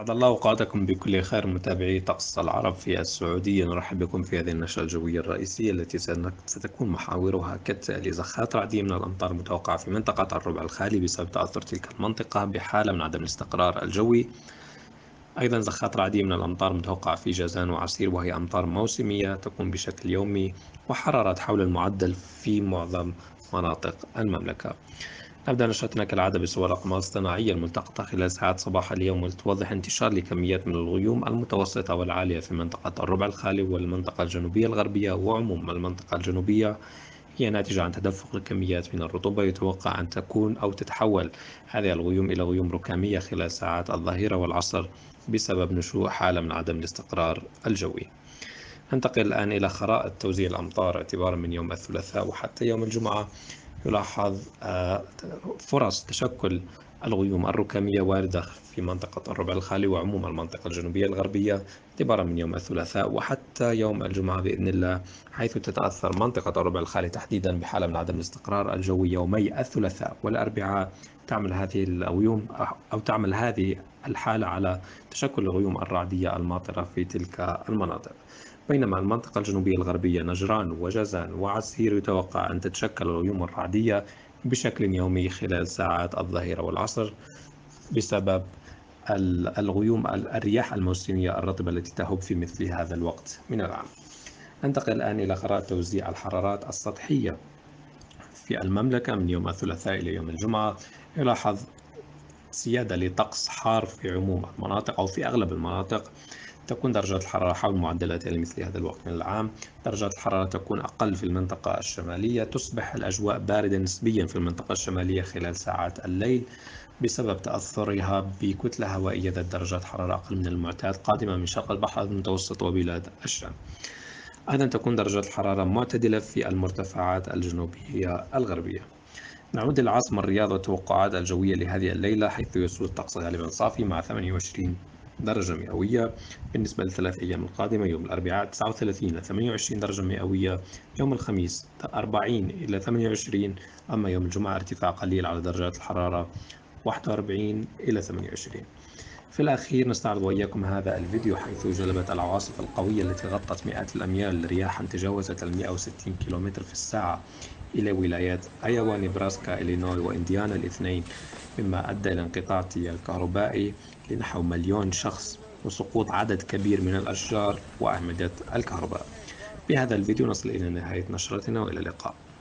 أسعد الله أوقاتكم بكل خير متابعي طقس العرب في السعودية. نرحب بكم في هذه النشرة الجوية الرئيسية التي ستكون محاورها كالتالي: زخات رعدية من الأمطار متوقعة في منطقة الربع الخالي بسبب تأثر تلك المنطقة بحالة من عدم الاستقرار الجوي. أيضا زخات رعدية من الأمطار متوقعة في جازان وعسير، وهي أمطار موسمية تكون بشكل يومي، وحرارات حول المعدل في معظم مناطق المملكة. نبدأ نشرتنا كالعادة بصور الأقمار الصناعية الملتقطة خلال ساعات صباح اليوم، وتوضح انتشار لكميات من الغيوم المتوسطة والعالية في منطقة الربع الخالي والمنطقة الجنوبية الغربية وعموم المنطقة الجنوبية. هي ناتجة عن تدفق الكميات من الرطوبة. يتوقع أن تكون أو تتحول هذه الغيوم إلى غيوم ركامية خلال ساعات الظهيرة والعصر بسبب نشوء حالة من عدم الاستقرار الجوي. ننتقل الآن إلى خرائط توزيع الأمطار اعتبارا من يوم الثلاثاء وحتى يوم الجمعة. يلاحظ فرص تشكل الغيوم الركامية واردة في منطقة الربع الخالي وعموم المنطقة الجنوبية الغربية اعتبارا من يوم الثلاثاء وحتى يوم الجمعة بإذن الله، حيث تتأثر منطقة الربع الخالي تحديدا بحالة من عدم الاستقرار الجوي يومي الثلاثاء والأربعاء. تعمل هذه الغيوم أو تعمل هذه الحالة على تشكل الغيوم الرعدية الماطرة في تلك المناطق. بينما المنطقة الجنوبية الغربية نجران وجازان وعسير يتوقع أن تتشكل الغيوم الرعدية بشكل يومي خلال ساعات الظهيرة والعصر بسبب الغيوم الرياح الموسمية الرطبة التي تهب في مثل هذا الوقت من العام. ننتقل الآن إلى خرائط توزيع الحرارات السطحية في المملكة من يوم الثلاثاء إلى يوم الجمعة. يلاحظ سيادة لطقس حار في عموم المناطق أو في أغلب المناطق. تكون درجات الحرارة حول معدلاتها لمثل هذا الوقت من العام. درجات الحرارة تكون أقل في المنطقة الشمالية. تصبح الأجواء باردة نسبيا في المنطقة الشمالية خلال ساعات الليل بسبب تأثرها بكتلة هوائية ذات درجات حرارة أقل من المعتاد قادمة من شرق البحر المتوسط وبلاد الشام. أيضا تكون درجات الحرارة معتدلة في المرتفعات الجنوبية الغربية. نعود للعاصمة الرياض والتوقعات الجوية لهذه الليلة، حيث يسود الطقس غالبا صافي مع 28 درجة مئوية. بالنسبة للثلاث أيام القادمة: يوم الأربعاء 39 إلى 28 درجة مئوية، يوم الخميس 40 إلى 28، أما يوم الجمعة ارتفاع قليل على درجات الحرارة 41 إلى 28. في الأخير نستعرض وإياكم هذا الفيديو حيث جلبت العواصف القوية التي غطت مئات الأميال رياحا تجاوزت 160 كيلومتر في الساعة إلى ولايات أيوا، نيبراسكا، إلينوي، وإنديانا الاثنين، مما أدى إلى انقطاع التيار الكهربائي لنحو مليون شخص وسقوط عدد كبير من الأشجار وأعمدة الكهرباء. بهذا الفيديو نصل إلى نهاية نشرتنا، وإلى اللقاء.